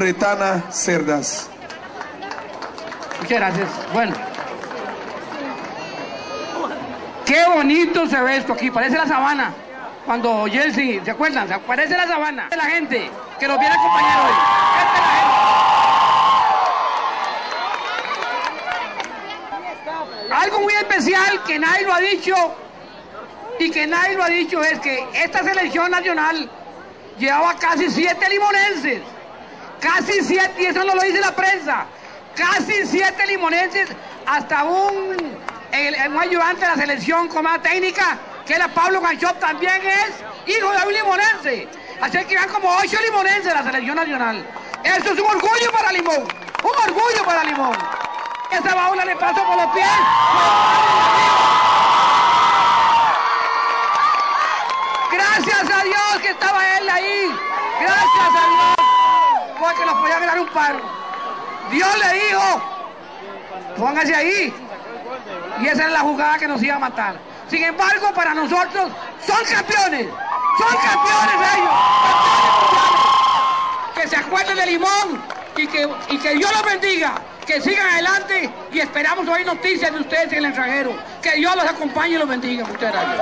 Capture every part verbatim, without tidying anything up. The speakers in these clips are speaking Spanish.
Retana Cerdas. Muchas gracias. Bueno. Qué bonito se ve esto aquí, parece la sabana. Cuando Jesse, ¿se acuerdan? Parece la sabana. La gente que nos viene a acompañar hoy. Esta es la gente. Algo muy especial que nadie lo ha dicho y que nadie lo ha dicho es que esta selección nacional llevaba casi siete limonenses. Casi siete, y eso no lo dice la prensa. Casi siete limonenses, hasta un, el, un ayudante de la selección con más técnica, que era Pablo Ganchop, también es hijo de un limonense. Así que van como ocho limonenses de la selección nacional. Eso es un orgullo para Limón, un orgullo para Limón. Esa baula le pasó por los pies. Gracias a Dios que estaba él ahí. Gracias a Dios, porque nos podía ganar un paro. Dios le dijo, póngase ahí. Y esa es la jugada que nos iba a matar. Sin embargo, para nosotros son campeones. Son campeones ellos. Campeones mundiales. Que se acuerden de Limón y que, y que Dios los bendiga. Que sigan adelante y esperamos oír noticias de ustedes en el extranjero. Que Dios los acompañe y los bendiga. Muchas gracias.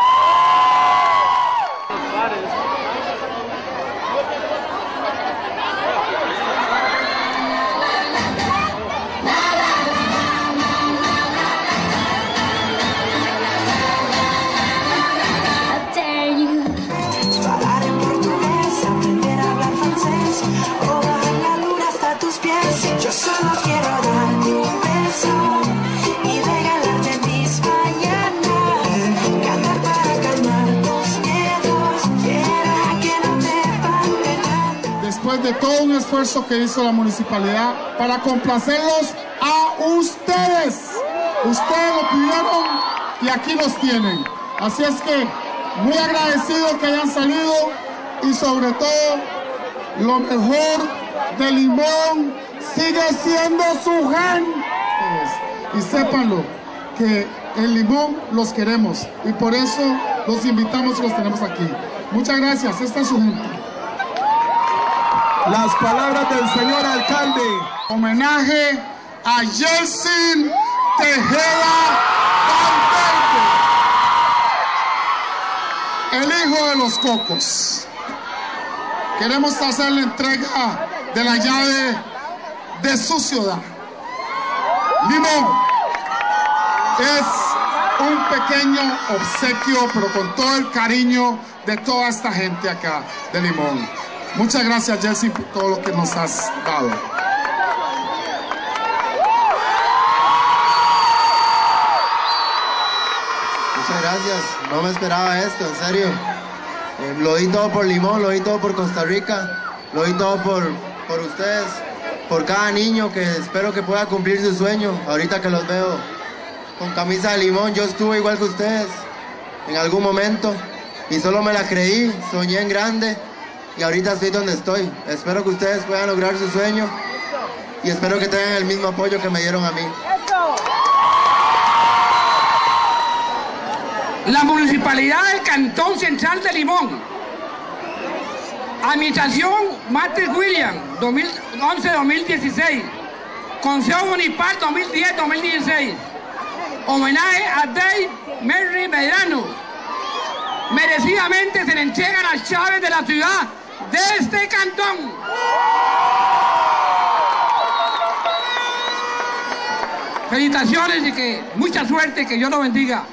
Yo solo quiero darte un beso y regalarte mis mañanas, cantar para calmar tus miedos, quiera que no te falte nada. Después de todo un esfuerzo que hizo la municipalidad para complacerlos a ustedes, ustedes lo pidieron y aquí los tienen. Así es que muy agradecido que hayan salido y sobre todo lo mejor de Limón sigue siendo su gente. Y sépanlo, que en Limón los queremos y por eso los invitamos y los tenemos aquí. Muchas gracias, esta es su gente. Las palabras del señor alcalde. Homenaje a Jelsin Tejeda Valverde, el hijo de los cocos. Queremos hacer la entrega de la llave de su ciudad. Limón es un pequeño obsequio, pero con todo el cariño de toda esta gente acá de Limón. Muchas gracias, Jesse, por todo lo que nos has dado. Muchas gracias, no me esperaba esto, en serio. Eh, lo di todo por Limón, lo di todo por Costa Rica, lo di todo por, por ustedes, por cada niño que espero que pueda cumplir su sueño. Ahorita que los veo con camisa de Limón, yo estuve igual que ustedes en algún momento y solo me la creí, soñé en grande y ahorita estoy donde estoy. Espero que ustedes puedan lograr su sueño y espero que tengan el mismo apoyo que me dieron a mí. La Municipalidad del Cantón Central de Limón, Administración Matis William, dos mil once a dos mil dieciséis, Consejo Municipal dos mil diez a dos mil dieciséis, homenaje a Dave Merry Medrano. Merecidamente se le entregan las llaves de la ciudad de este cantón. Felicitaciones y que mucha suerte, que Dios lo bendiga.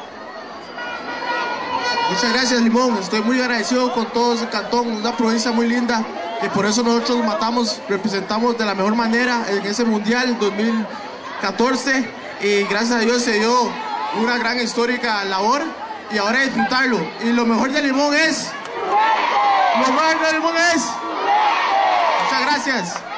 Muchas gracias, Limón. Estoy muy agradecido con todo ese cantón, una provincia muy linda, que por eso nosotros nos matamos, representamos de la mejor manera en ese Mundial dos mil catorce y gracias a Dios se dio una gran histórica labor y ahora disfrutarlo. Y lo mejor de Limón es... Lo mejor de Limón es... Muchas gracias.